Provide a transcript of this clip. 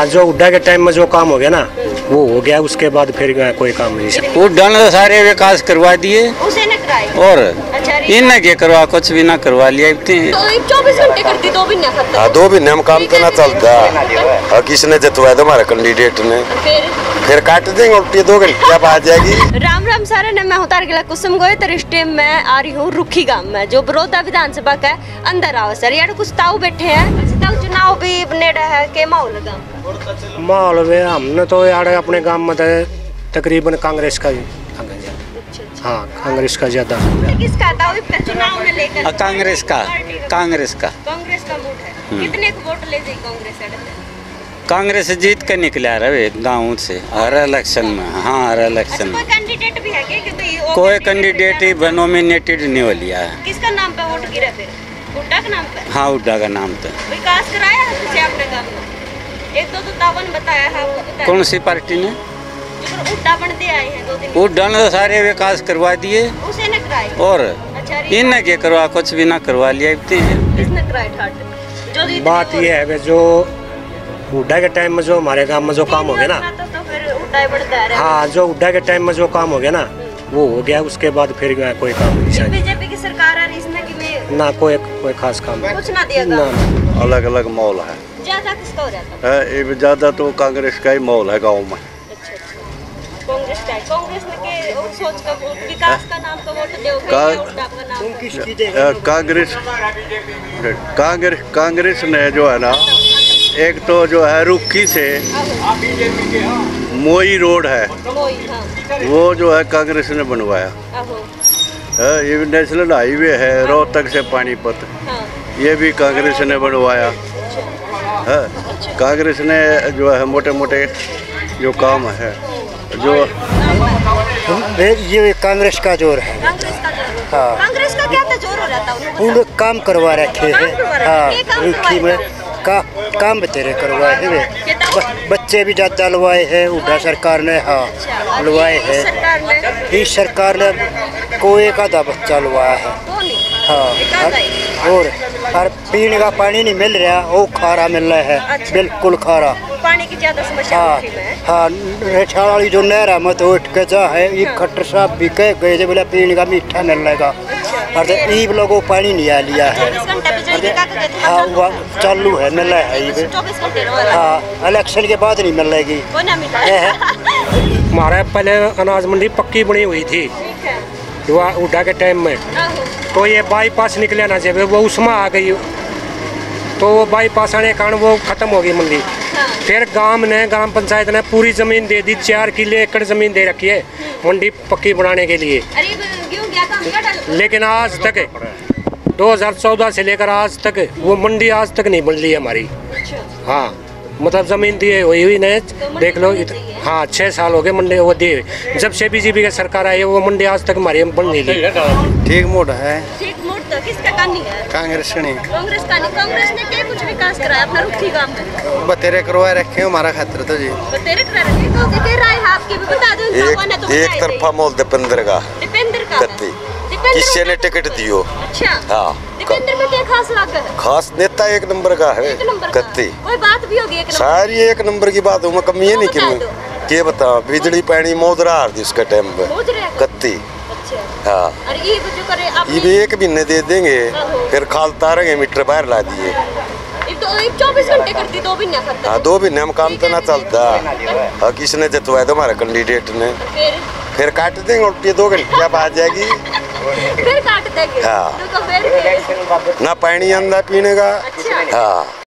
जो हुड्डा के टाइम में जो काम हो गया ना वो हो गया, उसके बाद फिर कोई काम नहीं। हुड्डा ने सारे विकास करवा दिए और इन्हें क्या करवा, कुछ भी ना करवा लिया। 24 घंटे करती 2 महीने खत्म। हाँ 2 महीने में काम तो ना चलता। और किसने जतवाया था हमारे कैंडिडेट ने, फिर काट देंगे और 2 घंटे अब आ जाएगी। राम राम सारे ने, मैं उतार गिला कुसुम गोये तो रिश्ते में आ रही हूँ रुखी गांव में, जो बड़ौदा विधानसभा का अंदर आओ सर। यार कुछ ताऊ बैठे हैं, चुनाव भी नेड़ा है के माहौल माहौल में हमने तो यार अपने गांव में तकरीबन कांग्रेस का हाँ कांग्रेस का ज्यादा। किसका चुनाव में लेकर? कांग्रेस का मूड है। कितने वोट ले जाए कांग्रेस? कांग्रेस जीत कर निकला रहे गाँव से हर इलेक्शन में। हाँ हर इलेक्शन में कोई कैंडिडेट भी है कि कोई कैंडिडेट ही नॉमिनेटेड नहीं हो लिया है। किसका नाम पे वोट गिरा फिर? हुड्डा का नाम पे? हाँ हुड्डा का नाम पे। विकास कराया है तुझे अपने गांव में? 1-2 दावन बताया है। कौन सी पार्टी ने? हुड्डा बनते आए हैं 2 दिन। हुड्डा ने सारे विकास करवा दिए उसे न कराए और इन्हें क्या करवा, कुछ भी ना करवा लिया। किसने कराए? बात ये है जो हुड्डा के टाइम में जो हमारे गांव में जो काम हो गया ना, तो फिर हुड्डा बढ़ता है। हाँ जो हुड्डा के टाइम में जो काम हो गया ना वो हो गया, उसके बाद फिर कोई काम नहीं। बीजेपी की सरकार आ रही है ना कोई खास काम कुछ ना दिया। अलग अलग माहौल है। ज्यादा किसका हो रहा है? ज्यादा तो कांग्रेस का ही माहौल है गाँव में। कांग्रेस ने के सोच का विकास का नाम का वोट दोगे या हुड्डा का नाम? कांग्रेस ने जो है ना, एक तो जो है रुखी से मोई रोड है, वो जो है कांग्रेस ने बनवाया। ये भी नेशनल हाईवे है रोहतक से पानीपत, ये भी कांग्रेस ने बनवाया। कांग्रेस ने जो है मोटे मोटे जो काम है जो ये कांग्रेस का जोर है। हाँ कांग्रेस का क्या था जोर हो रहा था? उन्होंने काम करवा रखे हैं। हाँ रुखी में काम बतेरे करवाए हैं, बच्चे भी ज्यादा लवाए हैं हुड्डा सरकार ने। हाँ लवाए हैं, इस सरकार ने कोई एक आधा बच्चा लवाया है। हाँ और पीने का पानी नहीं मिल रहा, वो खारा मिल रहा है। बिल्कुल खारा पानी की ज्यादा समस्या है। हाँ रेछाल वाली जो नहर है मत उठ के जा है, एक खट्टर साहब भी कह गए थे बोले पीने का मीठा मिल रहेगा, और ईब लोगों पानी नहीं आ लिया है। हाँ वह चालू है, मिल रहा है। हाँ इलेक्शन के बाद नहीं मिल रहेगी। हमारे पहले अनाज मंडी पक्की बनी हुई थी हुड्डा के टाइम में, तो ये बाईपास निकले ना जब वो उसमें आ गई, तो वो बाईपास आने के कारण वो खत्म हो गई मंडी। फिर ग्राम पंचायत ने पूरी जमीन दे दी, 4 किले एकड़ जमीन दे रखी है मंडी पक्की बनाने के लिए। लेकिन आज तक 2014 से लेकर आज तक वो मंडी आज तक नहीं बन ली है हमारी। हाँ मतलब जमीन दिए हुई नहीं, देख लो। हाँ 6 साल हो गए मंडी वो दिए, जब से बीजेपी की सरकार आई है वो मंडी आज तक हमारी बन नहीं ली। ठीक मूड है। ठीक मूड तो किसका करनी है? कांग्रेस ने कांग्रेस ने क्या कुछ विकास कराया अपना रुखी गांव में? बतेरे करवा रखे हैं हमारा खातिर तो जी। बतेरे करा रखे तो क्या राय है आपकी भी बता दो। एक तरफा मोल दीपेंद्र का किसी ने टिकट दियो। अच्छा हाँ दीपेंद्र में क्या खास लगा है? खास नेता 1 नंबर का है। कत्ती कोई बात भी होगी? सारी 1 नंबर की बात हूँ, कमी है नहीं कि के बता। बिजली पानी मोदरा हार दी उसके टाइम पे कत्ती। हाँ ये भी 1 महीने दे देंगे, फिर खाल तारेंगे मीटर बाहर ला दिए। 24 घंटे करती 2 महीने खत्म। हाँ 2 महीने में काम तो ना चलता। और किसने जतवाया था हमारे कैंडिडेट ने, फिर काट देंगे और 2 घंटे अब आ जाएगी। फिर काट देंगे। हाँ तो फिर ना पानी अंदर पीने का। हाँ